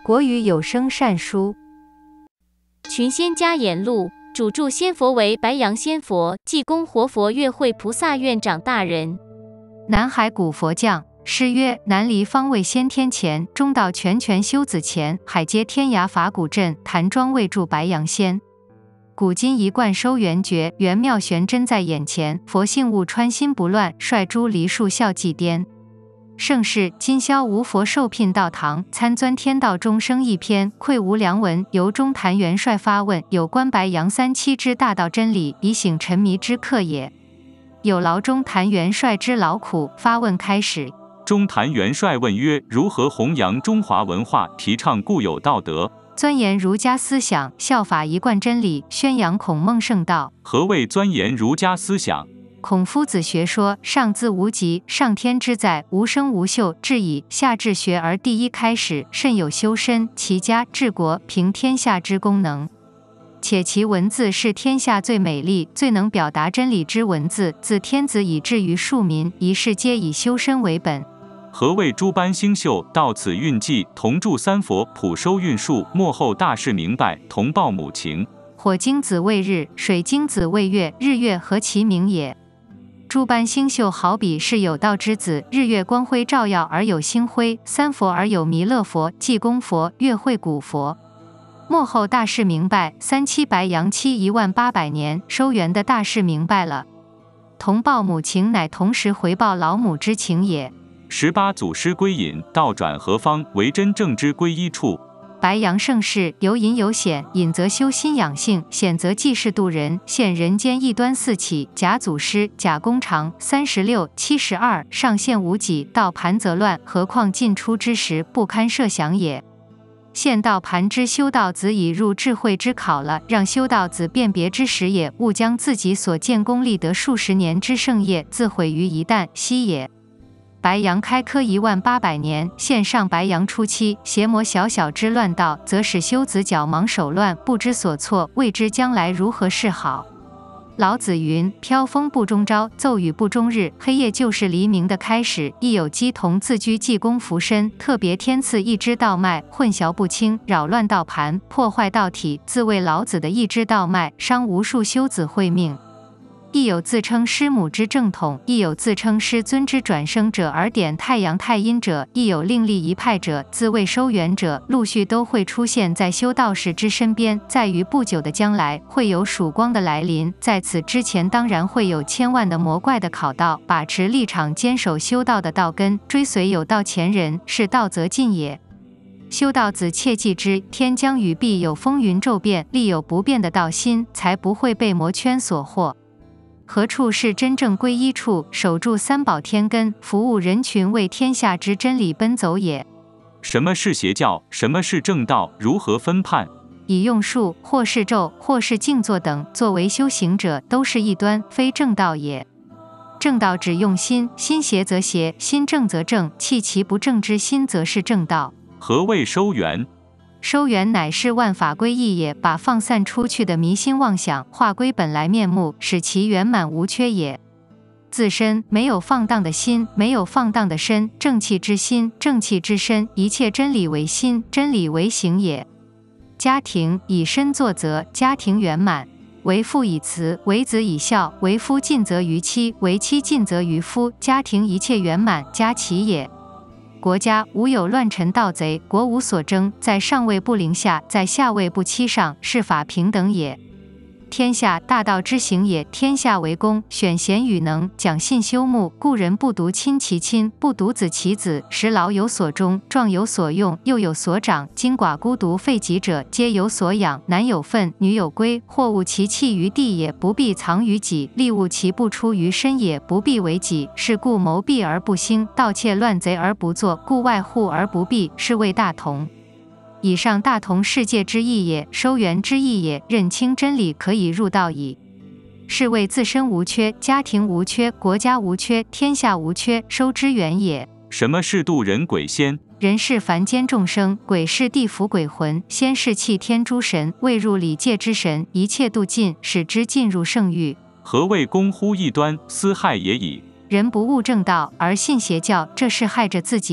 国语有声善书 《群仙家言录》，主著仙佛为白杨仙佛，济公活佛月会菩萨院长大人。 南海古佛将。诗曰：南离方位先天前，中到拳修子前，海接天涯法鼓阵，坛庄未住白杨仙。古今一贯收圆觉，圆妙玄真在眼前。佛性悟穿心不乱，率诸梨树笑祭颠。盛世今宵无佛受聘道堂，参钻天道中生一篇，愧无良文。由中坛元帅发问，有关白杨37之大道真理，以醒沉迷之客也。有劳中坛元帅之劳苦，发问开始。 中坛元帅问曰：如何弘扬中华文化，提倡固有道德， 钻研儒家思想，效法一贯真理，宣扬孔孟圣道？ 何谓钻研儒家思想？ 孔夫子学说，上自无极，上天之在，无声无秀，至以下至学而第一开始，甚有修身、齐家、治国、平天下之功能。且其文字是天下最美丽、最能表达真理之文字，自天子以至于庶民，一世皆以修身为本。 何谓诸般星宿，到此运迹，同祝三佛，普收运数，幕后大事明白，同报母情。 火精子为日，水精子为月，日月何其明也！诸般星宿好比是有道之子，日月光辉照耀而有星辉，三佛而有弥勒佛、济公佛、月会古佛。幕后大事明白，37白杨期11800年，收圆的大事明白了。同报母情，乃同时回报老母之情也。 18祖师归隐，道转何方？为真正之归依处。 白杨盛世，有隐有显，隐则修心养性，显则济世度人。现人间异端四起，假祖师、假公常，36、72，上限无几，道盘则乱，何况进出之时，不堪设想也。现道盘之修道子已入智慧之考了，让修道子辨别之时也，勿将自己所建功立德数十年之盛业，自毁于一旦息也。白杨开科11800年，现上白杨初期，邪魔小小之乱道，则使修子脚忙手乱，不知所措，未知将来如何是好。老子云：飘风不终朝，骤雨不终日，黑夜就是黎明的开始。亦有姬同自居济公伏身，特别天赐一支道脉，混淆不清，扰乱道盘，破坏道体，自谓老子的一支道脉，伤无数修子慧命。亦有自称师母之正统，亦有自称师尊之转生者而点太阳太阴者，亦有另立一派者，自谓收圆者，陆续都会出现在修道士之身边。在于不久的将来，会有曙光的来临，在此之前当然会有千万的魔怪的考道，把持立场，坚守修道的道根，追随有道前人，是道则进也。修道子切记之，天将雨必有风云骤变，立有不变的道心，才不会被魔圈所惑。何处是真正归依处？守住三宝天根，服务人群，为天下之真理奔走也。 什么是邪教？什么是正道？如何分判？ 以用术，或是咒，或是静坐等作为修行者，都是异端，非正道也。正道只用心，心邪则邪，心正则正，弃其不正之心，则是正道。 何谓收圆？ 收圆乃是万法归一也，把放散出去的迷心妄想化归本来面目，使其圆满无缺也。自身没有放荡的心，没有放荡的身，正气之心，正气之身，一切真理为心，真理为行也。家庭以身作则，家庭圆满；为父以慈，为子以孝，为夫尽责于妻，为妻尽责于夫，家庭一切圆满，家齐也。国家无有乱臣盗贼，国无所争，在上位不凌下，在下位不欺上，是法平等也。天下大道之行也，天下为公，选贤与能，讲信修睦，故人不独亲其亲，不独子其子，使老有所终，壮有所用，幼有所长，今寡孤独废疾者，皆有所养，男有分，女有归，货物其弃于地也，不必藏于己，利物其不出于身也，不必为己，是故谋闭而不兴，盗窃乱贼而不作，故外户而不闭，是谓大同。以上大同世界之意也，收圆之意也，认清真理可以入道矣。是谓自身无缺，家庭无缺，国家无缺，天下无缺，收之圆也。 什么是度人鬼仙？ 人是凡间众生，鬼是地府鬼魂，仙是弃天诸神，未入理界之神，一切度尽，使之进入圣域。 何谓公乎异端，私害也已。 人不悟正道而信邪教，这是害着自己的。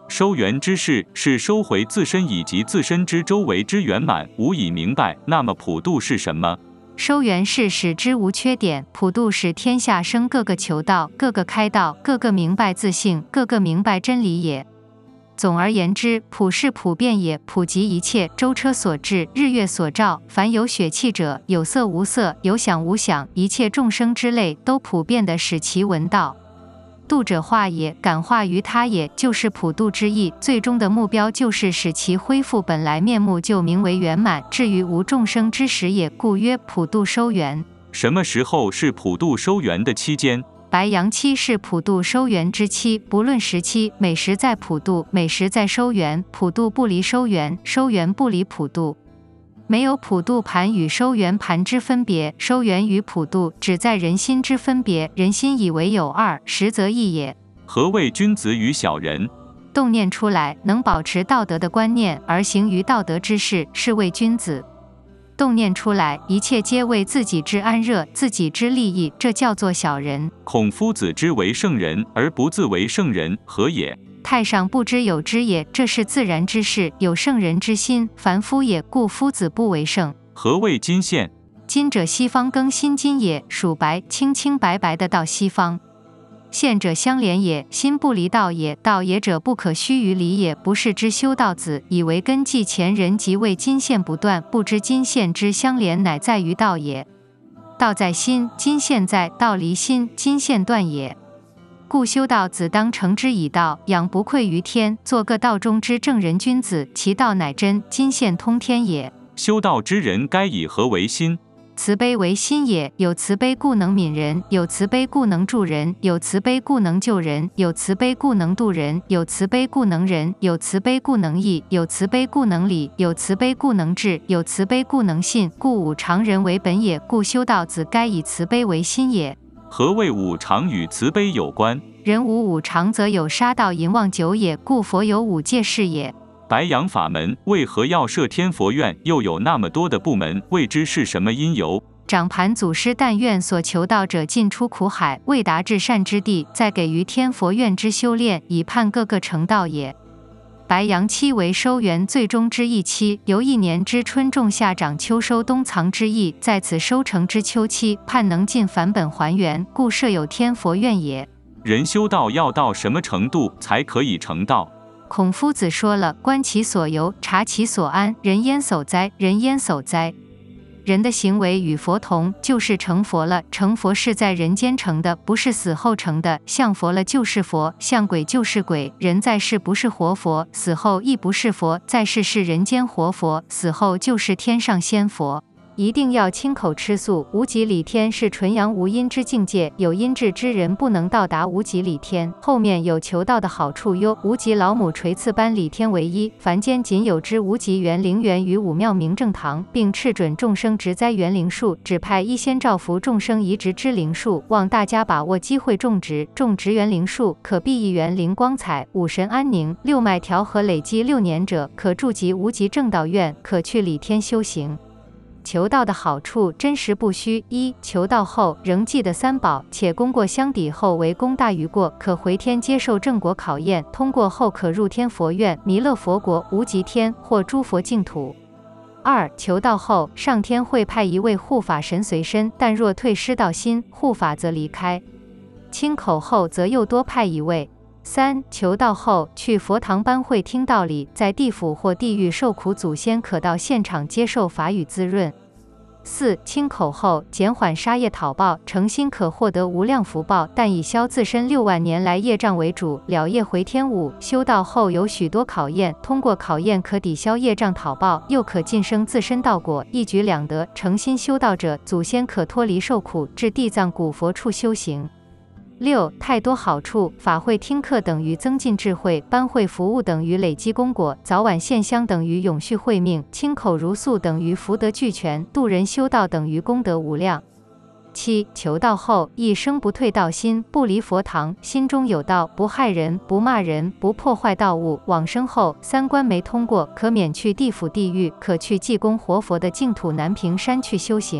收圆之事是收回自身以及自身之周围之圆满，无以明白。那么普度是什么？ 收圆是使之无缺点，普度使天下生个个求道，个个开道，个个明白自性，个个明白真理也。总而言之，普是普遍也，普及一切，舟车所至，日月所照，凡有血气者，有色无色，有想无想，一切众生之类，都普遍地使其闻道。度者化也，感化于他也，就是普度之意。最终的目标就是使其恢复本来面目，就名为圆满，至于无众生之时也，故曰普度收圆。 什么时候是普度收圆的期间？ 白阳期是普度收圆之期，不论时期，每时在普度，每时在收圆，普度不离收圆，收圆不离普度。没有普度盘与收圆盘之分别，收圆与普度只在人心之分别，人心以为有二，实则一也。 何谓君子与小人？ 动念出来，能保持道德的观念而行于道德之事，是谓君子。动念出来，一切皆为自己之安乐，自己之利益，这叫做小人。 孔夫子之为圣人，而不自为圣人，何也？ 太上不知有之也，这是自然之事，有圣人之心，凡夫也，故夫子不为圣。 何谓金线？ 金者西方更新金也，属白，清清白白的到西方。线者相连也，心不离道也，道也者不可须臾离也。不是之修道子，以为根基前人即为金线不断，不知金线之相连乃在于道也。道在心，金线在；道离心，金线断也。故修道子当诚之以道，养不愧于天，做个道中之正人君子，其道乃真，金线通天也。 修道之人该以何为心？ 慈悲为心也，有慈悲故能悯人，有慈悲故能助人，有慈悲故能救人，有慈悲故能度人，有慈悲故能仁，有慈悲故能义，有慈悲故能礼，有慈悲故能治，有慈悲故能信，故五常人为本也。故修道子该以慈悲为心也。 何谓五常与慈悲有关？ 人无五常，则有杀盗淫妄酒也，故佛有五戒是也。 白羊法门为何要设天佛院，又有那么多的部门，未知是什么因由？ 掌盘祖师但愿所求道者尽出苦海，未达至善之地，再给于天佛院之修炼，以盼个个成道也。白羊期为收圆最终之一期，由一年之春种夏长秋收冬藏之意，在此收成之秋期，盼能尽返本还原，故设有天佛院也。 人修道要到什么程度才可以成道？ 孔夫子说了：观其所由，察其所安，人焉叟哉？人焉叟哉？人的行为与佛同，就是成佛了。成佛是在人间成的，不是死后成的。像佛了就是佛，像鬼就是鬼。人在世不是活佛，死后亦不是佛，在世是人间活佛，死后就是天上仙佛。一定要亲口吃素。无极理天是纯阳无阴之境界，有阴质之人不能到达无极理天。后面有求道的好处哟。无极老母垂赐般理天为一，凡间仅有之无极园灵园于武庙明正堂，并敕准众生植栽园灵树，指派一仙照拂众生移植之灵树，望大家把握机会种植园灵树，可庇一园灵光彩，五神安宁，六脉调和，累积6年者，可筑集无极正道院，可去理天修行。求道的好处真实不虚：一、求道后仍记得三宝，且功过相抵后为功大于过，可回天接受正果考验，通过后可入天佛院、弥勒佛国、无极天或诸佛净土。二、求道后上天会派一位护法神随身，但若退失道心，护法则离开；亲口后则又多派一位。三、求道后去佛堂班会听道理，在地府或地狱受苦祖先可到现场接受法语滋润。四、亲口后减缓杀业讨报，诚心可获得无量福报，但以消自身6万年来业障为主，了业回天。五、修道后有许多考验，通过考验可抵消业障讨报，又可晋升自身道果，一举两得。诚心修道者，祖先可脱离受苦，至地藏古佛处修行。六、太多好处，法会听课等于增进智慧，班会服务等于累积功果，早晚献香等于永续慧命，亲口如诉等于福德俱全，度人修道等于功德无量。七、求道后一生不退道心，不离佛堂，心中有道，不害人，不骂人，不破坏道物。往生后三关没通过，可免去地府地狱，可去济公活佛的净土南屏山去修行。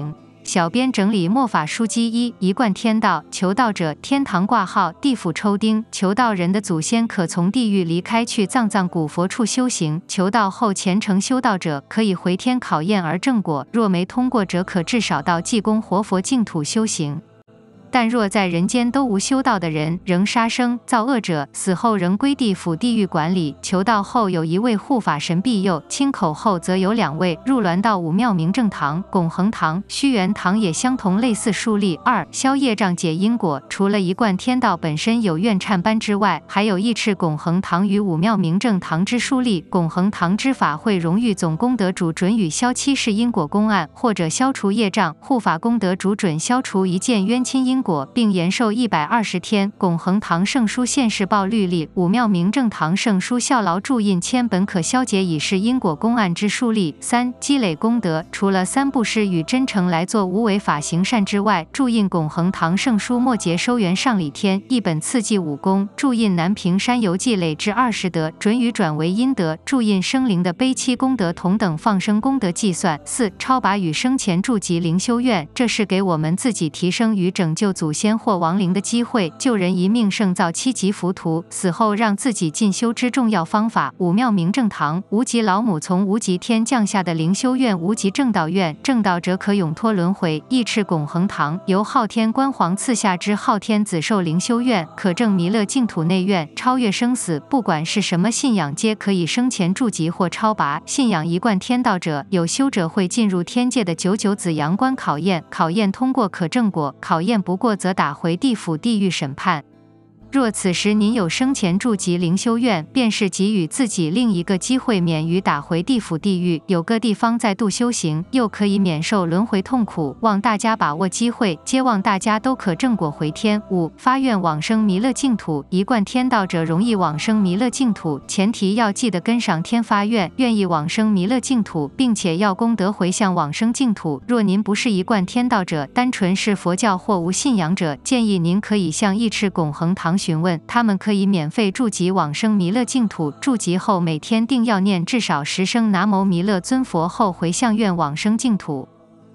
小编整理末法书籍1，一贯天道，求道者天堂挂号，地府抽钉。求道人的祖先可从地狱离开去藏古佛处修行，求道后虔诚修道者可以回天考验而正果，若没通过者可至少到济公活佛净土修行。但若在人间都无修道的人，仍杀生造恶者，死后仍归地府地狱管理。求道后有一位护法神庇佑，清口后则有2位。入銮道武庙明正堂、拱恒堂、虚元堂也相同类似树立。2. 消业障解因果，除了一贯天道本身有愿忏班之外，还有义赤拱恒堂与武庙明正堂之树立。拱恒堂之法会荣誉总功德主准予消7世因果公案，或者消除业障；护法功德主准消除一件冤亲因果，并延寿120天。拱恒堂圣书现世报律例，武庙明正堂圣书效劳铸印签本可消解已是因果公案之树立。3. 积累功德，除了3布施与真诚来做无为法行善之外，铸印拱恒堂圣书末节收元上礼天一本次记5功，铸印南屏山游记累至20德，准予转为阴德。铸印生灵的悲戚功德同等放生功德计算。4. 超拔与生前筑集灵修院，这是给我们自己提升与拯救祖先或亡灵的机会，救人一命胜造7级浮屠，死后让自己进修之重要方法。武庙明正堂，无极老母从无极天降下的灵修院，无极正道院，正道者可永脱轮回。义赤拱恒堂，由昊天官皇赐下之昊天子寿灵修院，可证弥勒净土内院，超越生死，不管是什么信仰皆可以生前筑集或超拔。信仰一贯天道者，有修者会进入天界的99子阳关考验，考验通过可正果，考验不过则打回地府地狱审判。若此时您有生前筑集灵修院，便是给予自己另一个机会，免于打回地府地狱，有个地方再度修行，又可以免受轮回痛苦。望大家把握机会，皆望大家都可正果回天。5. 发愿往生弥勒净土，一贯天道者容易往生弥勒净土，前提要记得跟上天发愿，愿意往生弥勒净土，并且要功德回向往生净土。若您不是一贯天道者，单纯是佛教或无信仰者，建议您可以向义赤拱恒堂询问，他们可以免费筑集往生弥勒净土。筑集后每天定要念至少10声南无弥勒尊佛后回向愿往生净土。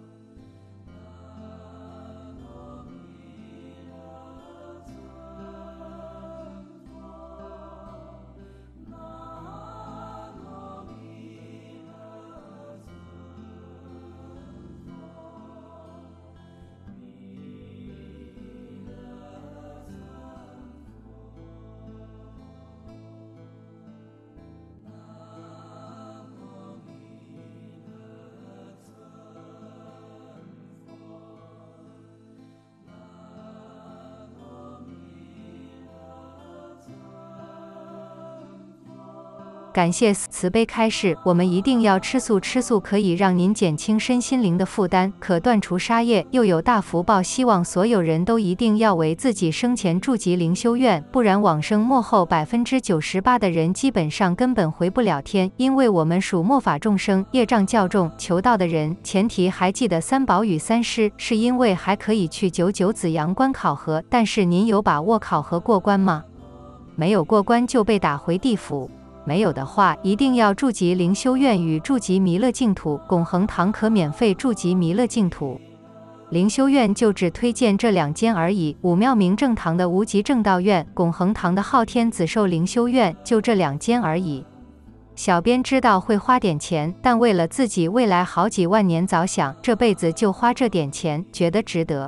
感谢慈悲开示，我们一定要吃素，吃素可以让您减轻身心灵的负担，可断除杀业，又有大福报。希望所有人都一定要为自己生前筑集灵修院，不然往生末后98%的人基本上根本回不了天，因为我们属末法众生，业障较重。求道的人，前提还记得3宝与3师，是因为还可以去99子阳关考核，但是您有把握考核过关吗？没有过关就被打回地府。没有的话，一定要筑集灵修院与筑集弥勒净土。拱恒堂可免费筑集弥勒净土，灵修院就只推荐这2间而已。武庙明正堂的无极正道院，拱恒堂的昊天子寿灵修院，就这2间而已。小编知道会花点钱，但为了自己未来好几万年着想，这辈子就花这点钱，觉得值得。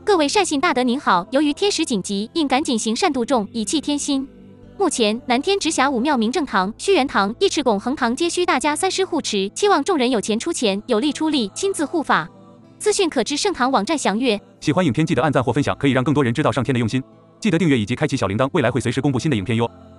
各位善信大德您好，由于天时紧急，应赶紧行善度众，以济天心。目前南天直辖五庙明正堂、虚元堂、义赤拱恒堂皆需大家三师护持，期望众人有钱出钱，有力出力，亲自护法。资讯可至圣堂网站详阅。 喜欢影片记得按赞或分享，可以让更多人知道上天的用心。记得订阅以及开启小铃铛，未来会随时公布新的影片哟。